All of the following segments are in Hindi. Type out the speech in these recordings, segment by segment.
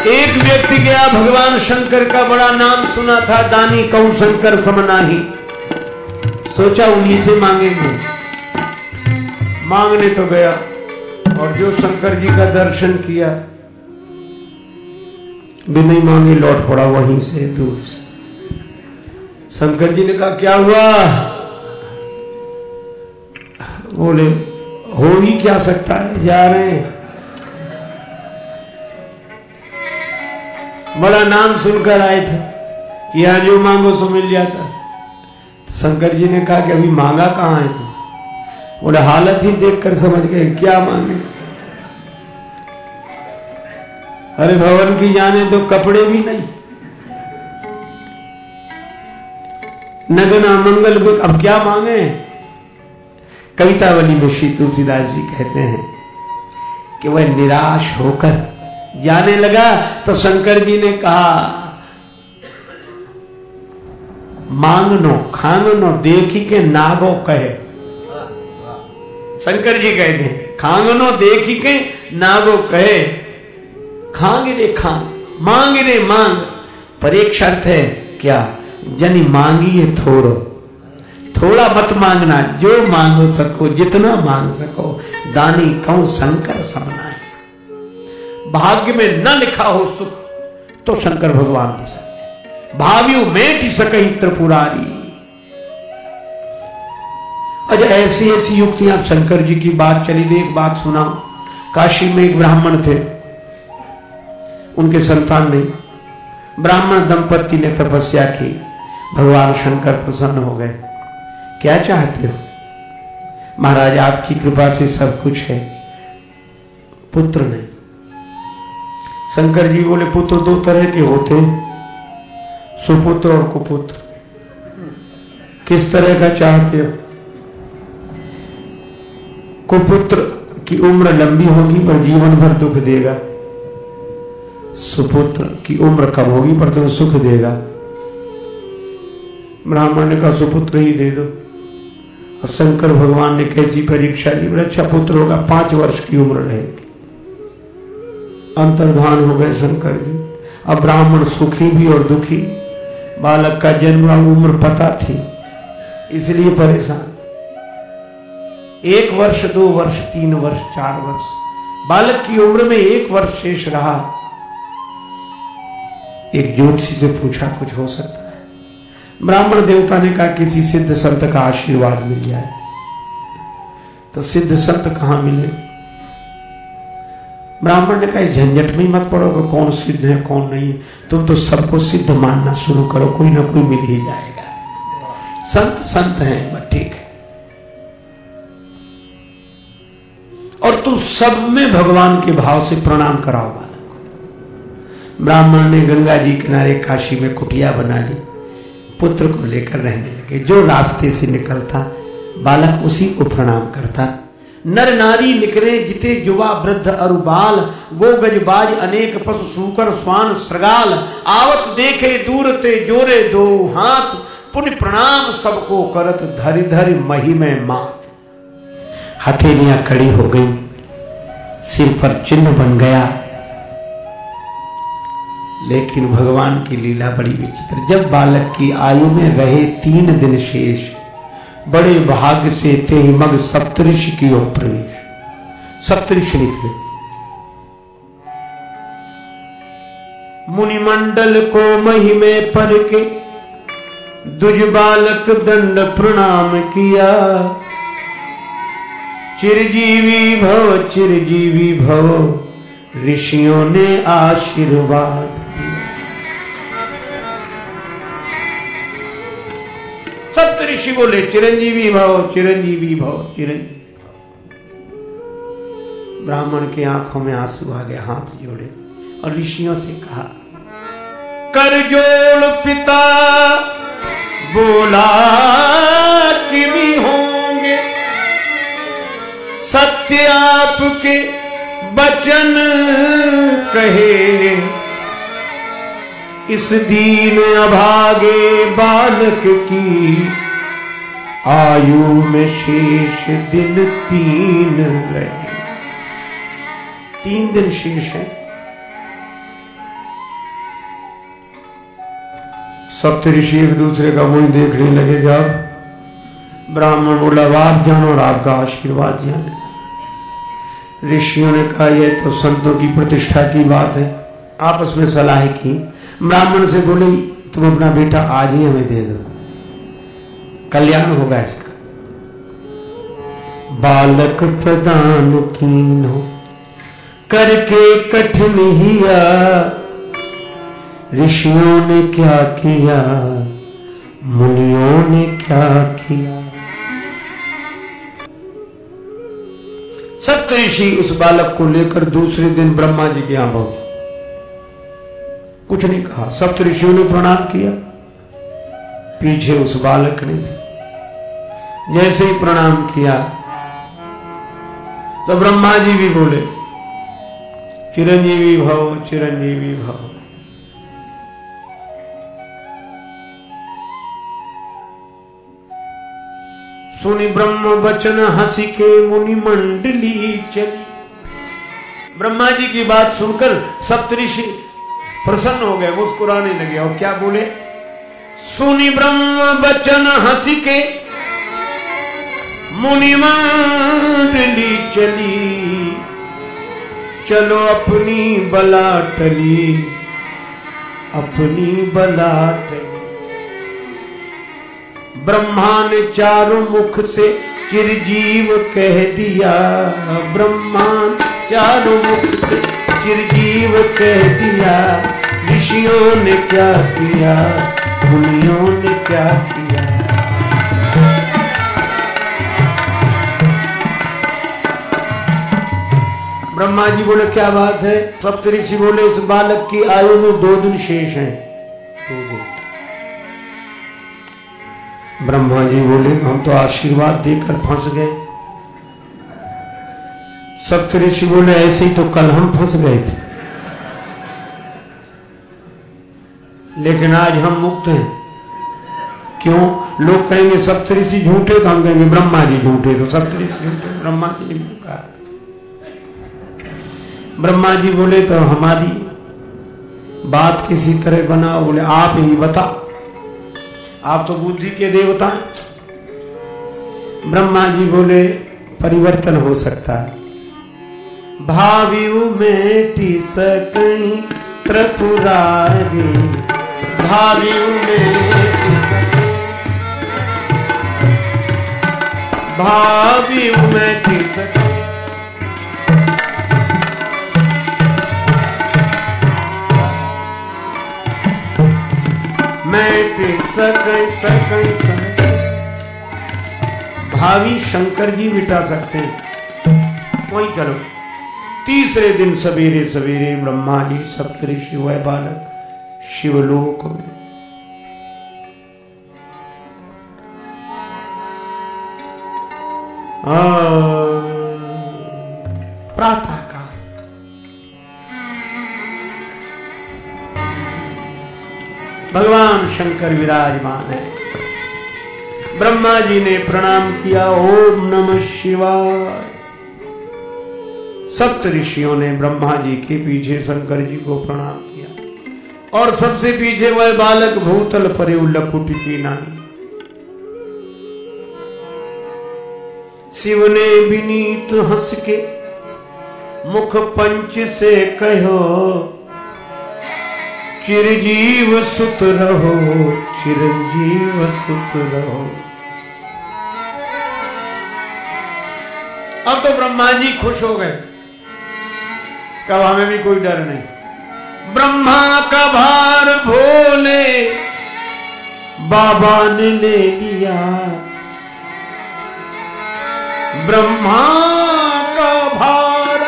एक व्यक्ति गया, भगवान शंकर का बड़ा नाम सुना था, दानी कहूं शंकर समनाही, सोचा उन्हीं से मांगेंगे। मांगने तो गया और जो शंकर जी का दर्शन किया, बिना ही मांगे लौट पड़ा वहीं से, दूर से। शंकर जी ने कहा क्या हुआ? बोले हो ही क्या सकता है, जा रहे हैं। बड़ा नाम सुनकर आए थे कि यहां जो मांगो सो मिल जाता। शंकर जी ने कहा कि अभी मांगा कहां है तुम? बोले हालत ही देखकर समझ गए क्या मांगे। अरे भवन की जाने तो कपड़े भी नहीं, नगना मंगल बुक, अब क्या मांगे? कवितावली में श्री तुलसीदास जी कहते हैं कि वह निराश होकर जाने लगा तो शंकर जी ने कहा मांगनो खांगनो देखी के नागो कहे। शंकर जी कहते हैं खांगनो देखी के नागो कहे। खांग रे खांग, मांग रे मांग, पर एक शर्त है, क्या? जनी मांगी है थोड़ो, थोड़ा मत मांगना, जो मांगो सको जितना मांग सको, दानी कहूं शंकर समनाही। भाग्य में न लिखा हो सुख तो शंकर भगवान दे सकते, भाव्यू मेट सकई त्रिपुरारी। अच्छा ऐसी ऐसी युक्तियां शंकर जी की बात चली थी। एक बात सुनाओ, काशी में एक ब्राह्मण थे, उनके संतान नहीं, ब्राह्मण दंपति ने तपस्या की, भगवान शंकर प्रसन्न हो गए। क्या चाहते हो? महाराज आपकी कृपा से सब कुछ है, पुत्र नहीं। शंकर जी बोले पुत्र दो तरह के होते, सुपुत्र और कुपुत्र। किस तरह का चाहते हो? कुपुत्र की उम्र लंबी होगी पर जीवन भर दुख देगा, सुपुत्र की उम्र कम होगी पर तुम्हें सुख देगा। ब्राह्मण ने कहा सुपुत्र ही दे दो। अब शंकर भगवान ने कैसी परीक्षा ली, बड़ा अच्छा पुत्र होगा, 5 वर्ष की उम्र रहेगी। अंतर्धान हो गए शंकर जी। अब ब्राह्मण सुखी भी और दुखी, बालक का जन्म उम्र पता थी इसलिए परेशान। 1 वर्ष 2 वर्ष 3 वर्ष 4 वर्ष, बालक की उम्र में 1 वर्ष शेष रहा। एक ज्योतिषी से पूछा कुछ हो सकता है? ब्राह्मण देवता ने कहा किसी सिद्ध संत का आशीर्वाद मिल जाए। तो सिद्ध संत कहां मिले? ब्राह्मण ने कहा इस झंझट में ही मत पड़ो कि कौन सिद्ध है कौन नहीं है, तुम तो सबको सिद्ध मानना शुरू करो, कोई ना कोई मिल ही जाएगा। संत संत हैं बस, ठीक है। और तुम सब में भगवान के भाव से प्रणाम कराओ बालक को। ब्राह्मण ने गंगा जी किनारे काशी में कुटिया बना ली, पुत्र को लेकर रहने लगे। जो रास्ते से निकलता बालक उसी को प्रणाम करता। नर नारी निकले जिते युवा वृद्ध अरुबाल, गो गजबाज अनेक पशु सूकर स्वान श्रगाल, आवत देखे दूर ते जोरे दो हाथ, पुण्य प्रणाम सबको करत धरि धरि महिमे मात। हथेलियां कड़ी हो गई, सिर पर चिन्ह बन गया। लेकिन भगवान की लीला बड़ी विचित्र। जब बालक की आयु में रहे 3 दिन शेष, बड़े भाग्य से ते मग सप्तऋषि की ओर प्रवेश। सप्तऋषि निकले, मुनिमंडल को महिमे पर के दुज बालक दंड प्रणाम किया। चिरजीवी भव ऋषियों ने आशीर्वाद दिया। सप्त ऋषि बोले चिरंजीवी भव चिरंजीवी भव चिरंजीवी भव। ब्राह्मण की आंखों में आंसू आ गए, हाथ जोड़े और ऋषियों से कहा कर जोड़ पिता बोला कि भी होंगे सत्य आपके वचन कहे। इस दीन अभागे बालक की आयु में शेष दिन 3 रहे। 3 दिन शेष है। सप्तऋषि एक दूसरे का मुंह देखने लगे। जब ब्राह्मण बोला आप जानो और आपका आशीर्वाद जाने। ऋषियों ने कहा यह तो संतों की प्रतिष्ठा की बात है। आपस में सलाह की। ब्राह्मण से बोले तुम अपना बेटा आज ही हमें दे दो, कल्याण होगा इसका। बालक प्रदान कीन्हो करके कठिन हिया, ऋषियों ने क्या किया मुनियों ने क्या किया। सप्तऋषि उस बालक को लेकर दूसरे दिन ब्रह्मा जी के यहां पहुंचे। कुछ नहीं कहा, सप्तऋषियों ने प्रणाम किया। पीछे उस बालक ने जैसे ही प्रणाम किया तो ब्रह्मा जी भी बोले चिरंजीवी भव चिरंजीवी भव। सुनि ब्रह्म वचन हंसी के मुनि मंडली चली। ब्रह्मा जी की बात सुनकर सप्तऋषि प्रसन्न हो गए, मुस्कुराने लगे और क्या बोले, सुनि ब्रह्म वचन हंसी के मुनि मंडली चली, चलो अपनी बला टली अपनी बला टली। ब्रह्मा ने चारों मुख से चिरजीव कह दिया, ब्रह्मा चारों मुख से चिरजीव कह दिया। ऋषियों ने क्या किया मुनियों ने क्या किया। ब्रह्मा जी बोले क्या बात है। सप्तऋषि बोले इस बालक की आयु में 2 दिन शेष हैं। 2 दिन। ब्रह्मा जी बोले हम तो आशीर्वाद देकर फंस गए। सप्तऋषि बोले ऐसे ही तो कल हम फंस गए थे, लेकिन आज हम मुक्त हैं। क्यों? लोग कहेंगे सप्तऋषि झूठे तो हम कहेंगे ब्रह्मा जी झूठे, तो सप्तऋषि झूठे ब्रह्मा जी ने कहा। ब्रह्मा जी बोले तो हमारी बात किसी तरह बनाओ। बोले आप ही बता, आप तो बुद्धि के देवता हैं। ब्रह्मा जी बोले परिवर्तन हो सकता है। भावियु में टिसकई त्रिपुरारी, भावियु में भावियु में टिसकई। भावी शंकर जी मिटा सकते हैं। वहीं चलो। तीसरे दिन सवेरे सवेरे ब्रह्मा जी सप्तऋषि हुए बालक शिवलोक में। प्रातः काल भगवान शंकर विराजमान है। ब्रह्मा जी ने प्रणाम किया, ओम नमः शिवाय। सप्त ऋषियों ने ब्रह्मा जी के पीछे शंकर जी को प्रणाम किया और सबसे पीछे वह बालक भूतल परे लकुट की नानी। शिव ने विनीत हंस के मुख पंच से कहो, चिरजीव सुत रहो चिरंजीव सुत रहो। अब तो ब्रह्मा जी खुश हो गए, कब हमें भी कोई डर नहीं। ब्रह्मा का भार भोले बाबा ने ले लिया, ब्रह्मा का भार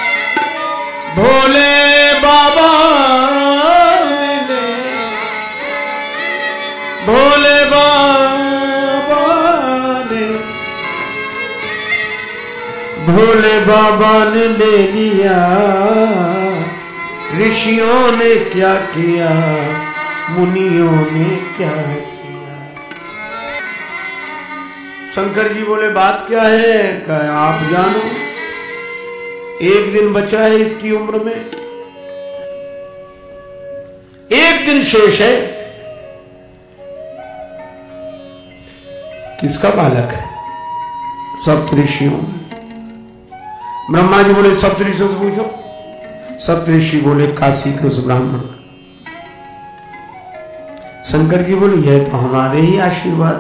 भोले बाबा ने ले, भोले बाबा ने, भोले बाबा ने ले लिया। ऋषियों ने क्या किया मुनियों ने क्या किया। शंकर जी बोले बात क्या है? क्या आप जानो, एक दिन बचा है इसकी उम्र में, एक दिन शेष है। किसका बालक है? सप्तऋषियों। ब्रह्मा जी बोले सप्तऋषियों से पूछो। सप्तऋषि बोले काशी के उस ब्राह्मण। शंकर जी बोले यह तो हमारे ही आशीर्वाद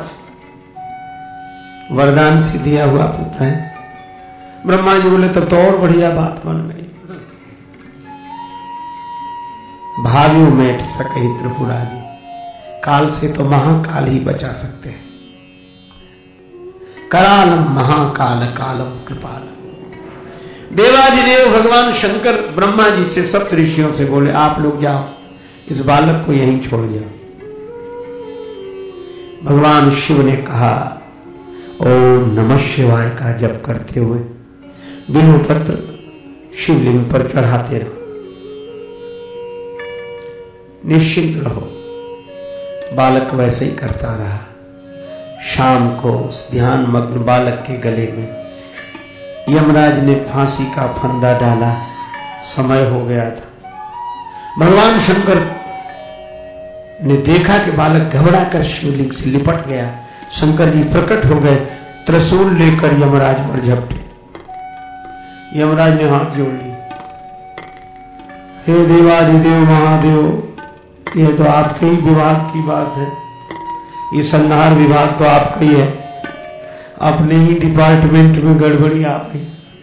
वरदान से दिया हुआ पुत्र है। ब्रह्मा जी बोले तब तो और बढ़िया बात बन गई। भावियों में सकही त्रिपुरारी, काल से तो महाकाल ही बचा सकते हैं। करालम महाकाल कालम कृपालम। देवाधिदेव भगवान शंकर ब्रह्मा जी से सप्तऋषियों से बोले आप लोग जाओ, इस बालक को यहीं छोड़ जाओ। भगवान शिव ने कहा ओम नमः शिवाय का जप करते हुए बिल्व पत्र शिवलिंग पर चढ़ाते रहो। निश्चिंत रहो। बालक वैसे ही करता रहा। शाम को उस ध्यान मग्न बालक के गले में यमराज ने फांसी का फंदा डाला। समय हो गया था। भगवान शंकर ने देखा कि बालक घबराकर शिवलिंग से लिपट गया। शंकर जी प्रकट हो गए, त्रिशूल लेकर यमराज पर झपटे। यमराज ने हाथ जोड़ लिए, हे देवाधिदेव महादेव, यह तो आपके ही विभाग की बात है। ये संहार विभाग तो आपका ही है। अपने ही डिपार्टमेंट में गड़बड़ी आ गई।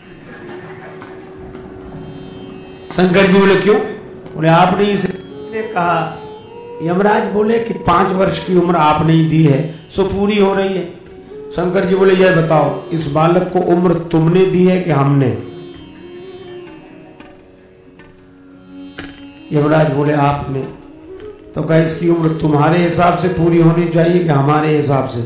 शंकर जी बोले क्यों? बोले आपने इसे कहा। यमराज बोले कि 5 वर्ष की उम्र आपने ही दी है, सो पूरी हो रही है। शंकर जी बोले यह बताओ, इस बालक को उम्र तुमने दी है कि हमने? यमराज बोले आपने। तो कहा इसकी उम्र तुम्हारे हिसाब से पूरी होनी चाहिए कि हमारे हिसाब से?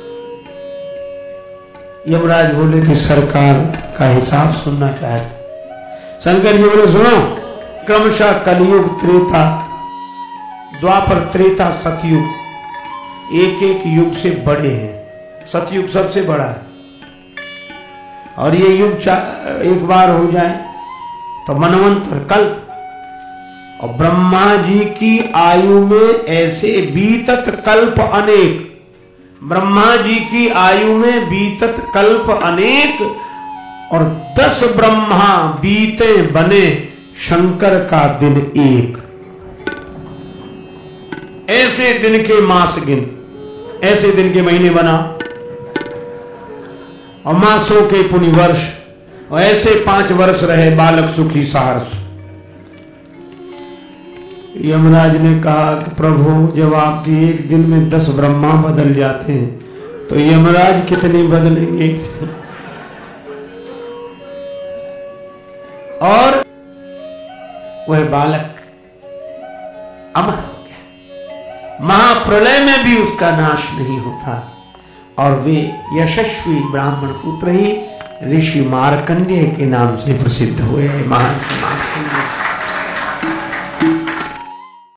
यमराज बोले कि सरकार का हिसाब सुनना चाहते। शंकर जी बोले सुनो, क्रमशः कलयुग, त्रेता, द्वापर, त्रेता, सतयुग एक एक युग से बड़े हैं। सतयुग सबसे बड़ा है और ये युग एक बार हो जाए तो मनवंतर, कल्प। और ब्रह्मा जी की आयु में ऐसे बीतत कल्प अनेक। ब्रह्मा जी की आयु में बीतत कल्प अनेक और 10 ब्रह्मा बीते बने शंकर का दिन एक। ऐसे दिन के मास गिन, ऐसे दिन के महीने बना और मासों के पुनि वर्ष, और ऐसे 5 वर्ष रहे बालक सुखी सहर्ष। यमराज ने कहा कि प्रभु जब आपके एक दिन में 10 ब्रह्मा बदल जाते हैं तो यमराज कितने बदलेंगे? और वह बालक अमर हो गया। महाप्रलय में भी उसका नाश नहीं होता और वे यशस्वी ब्राह्मण पुत्र ही ऋषि मार्कंडेय के नाम से प्रसिद्ध हुए। महान मार्कंडेय